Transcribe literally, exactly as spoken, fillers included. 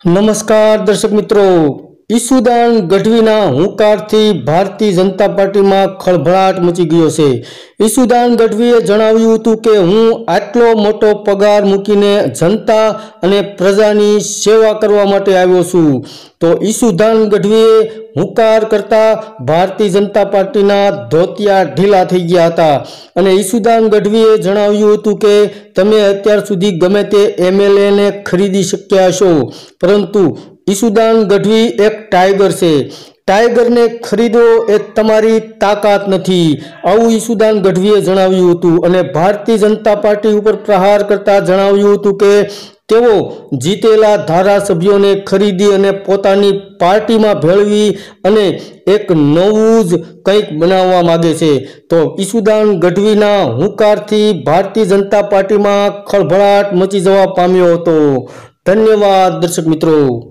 नमस्कार दर्शक मित्रों, ઈસુદાન ગઢવીના હુંકારથી ભારતીય જનતા પાર્ટીમાં ખળભળાટ મચી ગયો છે। ઈસુદાન ગઢવીએ જણાવ્યું હતું કે હું આટલો મોટો પગાર મૂકીને જનતા અને પ્રજાની સેવા કરવા માટે આવ્યો છું। તો ઈસુદાન ગઢવીએ હુંકાર કરતા ભારતીય જનતા પાર્ટીના ધોતિયા ઢીલા થઈ ગયા હતા અને ઈસુદાન ગઢવીએ જણાવ્યું હતું કે તમે અત્યાર સુધી ગમે તે એમએલએને ખરીદી શક્યા છો, પરંતુ ઈસુદાન ગઢવી એક ટાઈગર છે। ટાઈગરને ખરીદો એ તમારી તાકાત નથી, આવું ઈસુદાન ગઢવીએ જણાવ્યું હતું અને ભારતીય જનતા પાર્ટી ઉપર પ્રહાર કરતા જણાવ્યું હતું કે તેઓ જીતેલા ધારાસભ્યોને ખરીદી અને પોતાની પાર્ટીમાં ભેળવી અને એક નવું જ કંઈક બનાવવા માંગે છે। તો ઈસુદાન ગઢવીના હુંકારથી ભારતીય જનતા પાર્ટીમાં ખળભળાટ મચી જવા પામ્યો હતો। ધન્યવાદ દર્શક મિત્રો।